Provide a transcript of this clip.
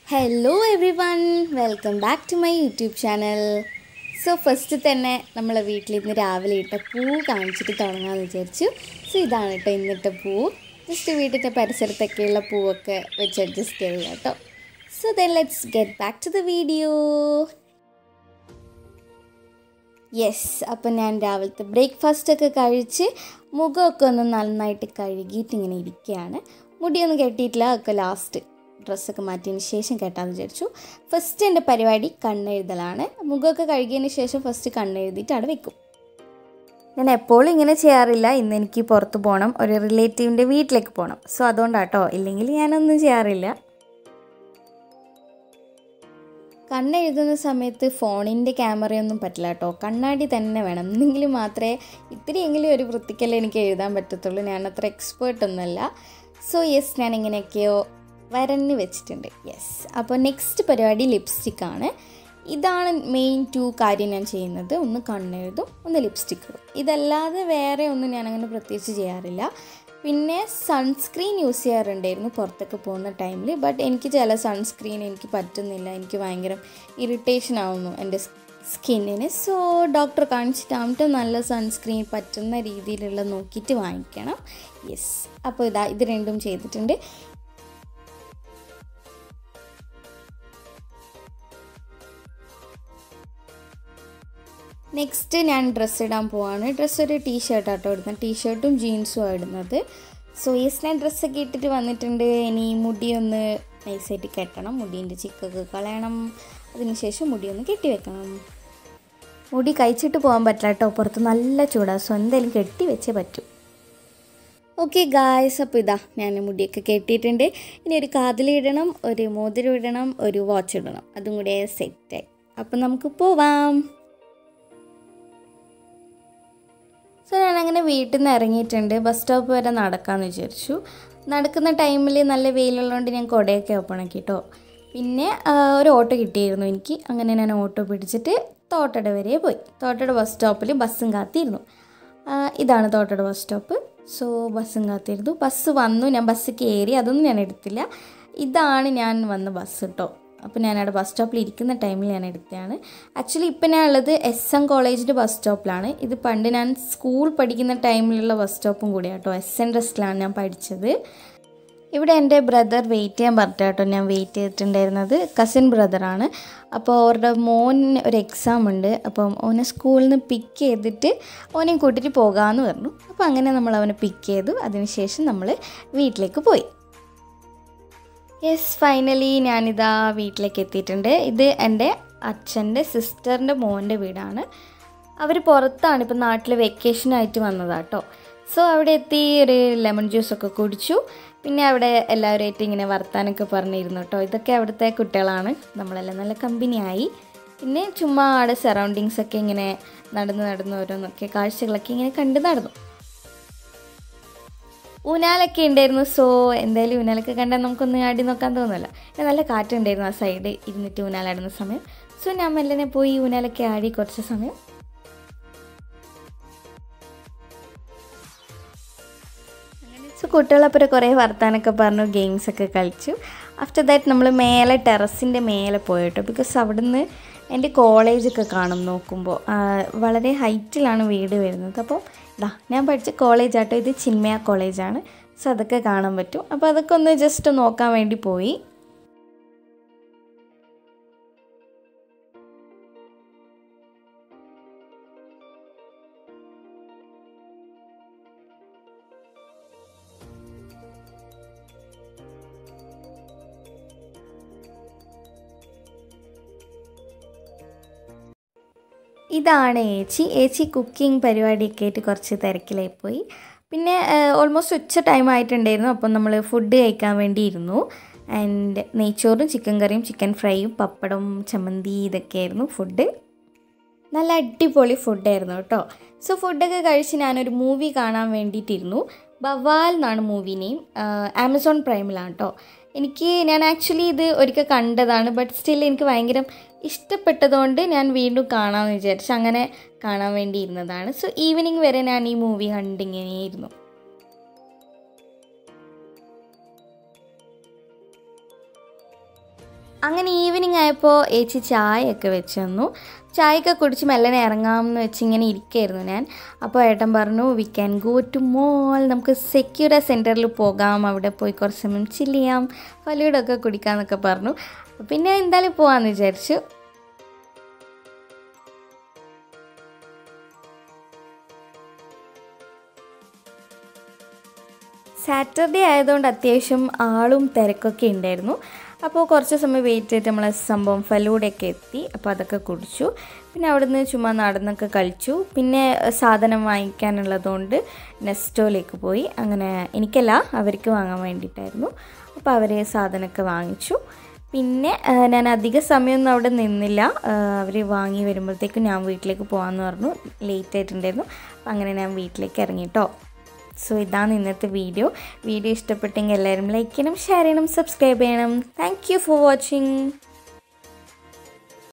Hello everyone, welcome back to my YouTube channel. So first തന്നെ നമ്മളെ വീട്ടിൽ ഇന്ന് രാവിലെ ഇട്ട പൂ കാണിച്ചിട്ട് തുടങ്ങാമെന്ന് വിചാരിച്ചു. സോ ഇതാണ് കേട്ടോ ഇന്നത്തെ പൂ. ജസ്റ്റ് വീട്ടിൻ്റെ പരിസരത്തൊക്കെയുള്ള പൂവൊക്കെ വെച്ച് അഡ്ജസ്റ്റ് ചെയ്യുക കേട്ടോ. So then let's get back to the video. Yes, അപ്പം ഞാൻ രാവിലത്തെ ബ്രേക്ക്ഫാസ്റ്റൊക്കെ കഴിച്ച് മുഖമൊക്കെ ഒന്ന് നന്നായിട്ട് കഴുകിയിട്ട് ഇങ്ങനെ ഇരിക്കുകയാണ്. മുടിയൊന്നും കെട്ടിയിട്ടില്ല, ഒക്കെ ലാസ്റ്റ് ഡ്രസ്സൊക്കെ മാറ്റിയതിന് ശേഷം കേട്ടാന്ന് വിചാരിച്ചു. ഫസ്റ്റ് എൻ്റെ പരിപാടി കണ്ണെഴുതലാണ്. മുഖമൊക്കെ കഴുകിയതിന് ശേഷം ഫസ്റ്റ് കണ്ണെഴുതിയിട്ട് അവിടെ വെക്കും. ഞാൻ എപ്പോഴും ഇങ്ങനെ ചെയ്യാറില്ല. ഇന്ന് എനിക്ക് പുറത്ത് പോകണം, ഒരു റിലേറ്റീവിൻ്റെ വീട്ടിലേക്ക് പോകണം. സോ അതുകൊണ്ടാട്ടോ, ഇല്ലെങ്കിൽ ഞാനൊന്നും ചെയ്യാറില്ല. കണ്ണെഴുതുന്ന സമയത്ത് ഫോണിൻ്റെ ക്യാമറയൊന്നും പറ്റില്ല കേട്ടോ, കണ്ണാടി തന്നെ വേണം. എന്നെങ്കിലും മാത്രമേ ഇത്തിരിയെങ്കിലും ഒരു വൃത്തിക്കല്ലേ എനിക്ക് എഴുതാൻ പറ്റത്തുള്ളൂ. ഞാനത്ര എക്സ്പേർട്ടൊന്നുമല്ല. സോ യെസ്, ഞാൻ ഇങ്ങനെയൊക്കെയോ വരഞ്ഞ് വെച്ചിട്ടുണ്ട്. യെസ്, അപ്പോൾ നെക്സ്റ്റ് പരിപാടി ലിപ്സ്റ്റിക്കാണ്. ഇതാണ് മെയിൻ 2 കാര്യം ഞാൻ ചെയ്യുന്നത്. ഒന്ന് കണ്ണെഴുതും, ഒന്ന് ലിപ്സ്റ്റിക്ക് ഇടും. ഇതല്ലാതെ വേറെ ഒന്നും ഞാനങ്ങനെ പ്രത്യേകിച്ച് ചെയ്യാറില്ല. പിന്നെ സൺസ്ക്രീൻ യൂസ് ചെയ്യാറുണ്ടായിരുന്നു പുറത്തൊക്കെ പോകുന്ന ടൈമിൽ. ബട്ട് എനിക്ക് ചില സൺസ്ക്രീൻ എനിക്ക് പറ്റുന്നില്ല, എനിക്ക് ഭയങ്കര ഇറിറ്റേഷൻ ആവുന്നു എൻ്റെ സ്കിന്നിന്. സോ ഡോക്ടറെ കാണിച്ചിട്ടാകുമ്പോൾ നല്ല സൺസ്ക്രീൻ പറ്റുന്ന രീതിയിലുള്ള നോക്കിയിട്ട് വാങ്ങിക്കണം. യെസ്, അപ്പോൾ ഇത് രണ്ടും ചെയ്തിട്ടുണ്ട്. നെക്സ്റ്റ് ഞാൻ ഡ്രസ്സ് ഇടാൻ പോവാണ്. ഡ്രസ്സ് ഒരു ടീഷർട്ടാട്ടോ ഇടുന്നത്, ടീഷർട്ടും ജീൻസും ഇടുന്നത്. സോ യെസ്, ഞാൻ ഡ്രസ്സൊക്കെ ഇട്ടിട്ട് വന്നിട്ടുണ്ട്. ഇനി മുടിയൊന്ന് നൈസായിട്ട് കെട്ടണം, മുടീൻ്റെ ചിക്കൊക്കെ കളയണം. അതിനുശേഷം മുടിയൊന്ന് കെട്ടി വെക്കണം. മുടി കഴിച്ചിട്ട് പോകാൻ പറ്റില്ല കേട്ടോ, പുറത്ത് നല്ല ചൂടാണ്. സോ എന്തായാലും കെട്ടി വെച്ചേ പറ്റൂ. ഓക്കെ ഗായ്സ്, അപ്പോൾ ഞാൻ മുടിയൊക്കെ കെട്ടിയിട്ടുണ്ട്. ഇനി ഒരു കാതിലിടണം, ഒരു മോതിരം ഇടണം, ഒരു വാച്ച് ഇടണം. അതും കൂടെ സെറ്റായി. അപ്പം നമുക്ക് പോവാം. സോ ഞാനങ്ങനെ വീട്ടിൽ നിന്ന് ഇറങ്ങിയിട്ടുണ്ട്. ബസ് സ്റ്റോപ്പ് വരെ നടക്കാമെന്ന് വിചാരിച്ചു. നടക്കുന്ന ടൈമിൽ നല്ല വെയിലുള്ളതുകൊണ്ട് ഞാൻ കുടയൊക്കെ ഓപ്പൺ ആക്കി കേട്ടോ. പിന്നെ ഒരു ഓട്ടോ കിട്ടിയിരുന്നു എനിക്ക്. അങ്ങനെ ഞാൻ ഓട്ടോ പിടിച്ചിട്ട് തോട്ടട വരെ പോയി. തോട്ടട ബസ് സ്റ്റോപ്പിൽ ബസ്സും കാത്തിരുന്നു. ഇതാണ് തോട്ടട ബസ് സ്റ്റോപ്പ്. സോ ബസ്സും കാത്തിരുന്നു. ബസ് വന്നു, ഞാൻ ബസ് കയറി. അതൊന്നും ഞാൻ എടുത്തില്ല. ഇതാണ് ഞാൻ വന്ന ബസ് കേട്ടോ. അപ്പോൾ ഞാനവിടെ ബസ് സ്റ്റോപ്പിൽ ഇരിക്കുന്ന ടൈമിൽ ഞാൻ എടുത്തതാണ്. ആക്ച്വലി ഇപ്പം ഞാൻ ഉള്ളത് SM കോളേജിൻ്റെ ബസ് സ്റ്റോപ്പിലാണ്. ഇത് പണ്ട് ഞാൻ സ്കൂൾ പഠിക്കുന്ന ടൈമിലുള്ള ബസ് സ്റ്റോപ്പും കൂടിയാണ് കേട്ടോ. SN ട്രസ്റ്റിലാണ് ഞാൻ പഠിച്ചത്. ഇവിടെ എൻ്റെ ബ്രദർ വെയിറ്റ് ചെയ്യാൻ പറഞ്ഞിട്ടോ ഞാൻ വെയിറ്റ് ചെയ്തിട്ടുണ്ടായിരുന്നത്. കസിൻ ബ്രദറാണ്. അപ്പോൾ അവരുടെ മോന് ഒരു എക്സാം ഉണ്ട്. അപ്പം ഓനെ സ്കൂളിൽ നിന്ന് പിക്ക് ചെയ്തിട്ട് ഓനെയും കൂട്ടിയിട്ട് പോകാമെന്ന് പറഞ്ഞു. അപ്പോൾ അങ്ങനെ നമ്മൾ അവനെ പിക്ക് ചെയ്തു. അതിനുശേഷം നമ്മൾ വീട്ടിലേക്ക് പോയി. യെസ്, ഫൈനലി ഞാനിതാ വീട്ടിലേക്ക് എത്തിയിട്ടുണ്ട്. ഇത് എൻ്റെ അച്ഛൻ്റെ സിസ്റ്ററിൻ്റെ മോൻ്റെ വീടാണ്. അവർ പുറത്താണ്, ഇപ്പം നാട്ടിൽ വെക്കേഷനായിട്ട് വന്നതാട്ടോ. സോ അവിടെ എത്തി ഒരു ലെമൺ ജ്യൂസൊക്കെ കുടിച്ചു. പിന്നെ അവിടെ എല്ലാവരുമായിട്ട് ഇങ്ങനെ വർത്താനൊക്കെ പറഞ്ഞിരുന്നു കേട്ടോ. ഇതൊക്കെ അവിടുത്തെ കുട്ടികളാണ്. നമ്മളെല്ലാം നല്ല കമ്പനിയായി. പിന്നെ ചുമ്മാ അവിടെ സറൗണ്ടിങ്സൊക്കെ ഇങ്ങനെ നടന്ന് ഓരോന്നൊക്കെ കാഴ്ചകളൊക്കെ ഇങ്ങനെ കണ്ട് നടന്നു. ഊനാലൊക്കെ ഉണ്ടായിരുന്നു. സോ എന്തായാലും ഊനാലൊക്കെ കണ്ടാൽ നമുക്കൊന്ന് ആടി നോക്കാൻ തോന്നുമല്ലോ. നല്ല കാറ്റുണ്ടായിരുന്നു ആ സൈഡ് ഇരുന്നിട്ട് ഊനാലാടുന്ന സമയം. സോ ഞാൻ മെല്ലനെ പോയി ഊനാലൊക്കെ ആടി കുറച്ച് സമയം. സോ കുട്ടികളപ്പുറം കുറേ വർത്താനൊക്കെ പറഞ്ഞു, ഗെയിംസൊക്കെ കളിച്ചു. ആഫ്റ്റർ ദാറ്റ് നമ്മൾ മേലെ ടെറസിൻ്റെ മേലെ പോയിട്ടോ. ബിക്കോസ് അവിടുന്ന് എൻ്റെ കോളേജൊക്കെ കാണും നോക്കുമ്പോൾ. വളരെ ഹൈറ്റിലാണ് വീട് വരുന്നത്. അപ്പോൾ ഞാൻ പഠിച്ച കോളേജാട്ടോ ഇത്, ചിന്മയ കോളേജാണ്. സോ അതൊക്കെ കാണാൻ പറ്റും. അപ്പോൾ അതൊക്കെ ഒന്ന് ജസ്റ്റ് നോക്കാൻ വേണ്ടി പോയി. ഇതാണ് ഏച്ചി കുക്കിംഗ് പരിപാടിയൊക്കെ ആയിട്ട് കുറച്ച് തിരക്കിലായി പോയി. പിന്നെ ഓൾമോസ്റ്റ് ഉച്ച ടൈം ആയിട്ടുണ്ടായിരുന്നു. അപ്പം നമ്മൾ ഫുഡ് കഴിക്കാൻ വേണ്ടി ഇരുന്നു. ആൻഡ് നെയ്ച്ചോറും ചിക്കൻ കറിയും ചിക്കൻ ഫ്രൈയും പപ്പടം ചമ്മന്തി ഇതൊക്കെയായിരുന്നു ഫുഡ്. നല്ല അടിപൊളി ഫുഡായിരുന്നു കേട്ടോ. സോ ഫുഡൊക്കെ കഴിച്ച് ഞാനൊരു മൂവി കാണാൻ വേണ്ടിയിട്ടിരുന്നു. ബവാൽ എന്നാണ് മൂവി നെയിം. ആമസോൺ പ്രൈമിലാണ് കേട്ടോ. ഞാൻ ആക്ച്വലി ഇത് ഒരിക്കൽ കണ്ടതാണ്. ബട്ട് സ്റ്റിൽ എനിക്ക് ഭയങ്കര ഇഷ്ടപ്പെട്ടതുകൊണ്ട് ഞാൻ വീണ്ടും കാണാമെന്ന് വിചാരിച്ചു അങ്ങനെ കാണാൻ വേണ്ടി ഇരുന്നതാണ്. സോ ഈവനിങ് വരെ ഞാൻ ഈ മൂവി കണ്ടിങ്ങനെയായിരുന്നു. അങ്ങനെ ഈവനിങ് ആയപ്പോൾ ഏച്ചി ചായയൊക്കെ വെച്ച് തന്നു. ചായയൊക്കെ കുടിച്ച് മെല്ലനെ ഇറങ്ങാമെന്ന് വെച്ച് ഇങ്ങനെ ഇരിക്കുകയായിരുന്നു ഞാൻ. അപ്പോൾ ഏട്ടൻ പറഞ്ഞു we can go to mall, നമുക്ക് സെക്യൂരിറ്റി സെൻറ്ററിൽ പോകാം, അവിടെ പോയി കുറച്ച് സമയം ചില്ല് ചെയ്യാം, ഫലൂഡൊക്കെ കുടിക്കാമെന്നൊക്കെ പറഞ്ഞു. പിന്നെ എന്തായാലും പോകാമെന്ന് വിചാരിച്ചു. സാറ്റർഡേ ആയതുകൊണ്ട് അത്യാവശ്യം ആളും തിരക്കൊക്കെ ഉണ്ടായിരുന്നു. അപ്പോൾ കുറച്ച് സമയം വെയിറ്റ് ചെയ്തിട്ട് നമ്മളെ സംഭവം ഫലൂഡയൊക്കെ എത്തി. അപ്പോൾ അതൊക്കെ കുടിച്ചു. പിന്നെ അവിടുന്ന് ചുമ്മാ നടന്നൊക്കെ കളിച്ചു. പിന്നെ സാധനം വാങ്ങിക്കാനുള്ളതുകൊണ്ട് നെസ്റ്റോയിലേക്ക് പോയി. അങ്ങനെ എനിക്കല്ല, അവർക്ക് വാങ്ങാൻ വേണ്ടിയിട്ടായിരുന്നു. അപ്പോൾ അവർ സാധനമൊക്കെ വാങ്ങിച്ചു. പിന്നെ ഞാൻ അധിക സമയമൊന്നും അവിടെ നിന്നില്ല. അവർ വാങ്ങി വരുമ്പോഴത്തേക്കും ഞാൻ വീട്ടിലേക്ക് പോകാമെന്ന് പറഞ്ഞു. ലേറ്റ് ആയിട്ടുണ്ടായിരുന്നു. അപ്പോൾ അങ്ങനെ ഞാൻ വീട്ടിലേക്ക് ഇറങ്ങിട്ടോ. സോ ഇതാണ് ഇന്നത്തെ വീഡിയോ ഇഷ്ടപ്പെട്ടെങ്കിൽ എല്ലാവരും ലൈക്ക് ചെയ്യണം, ഷെയർ ചെയ്യണം, സബ്സ്ക്രൈബ് ചെയ്യണം. Thank you for watching.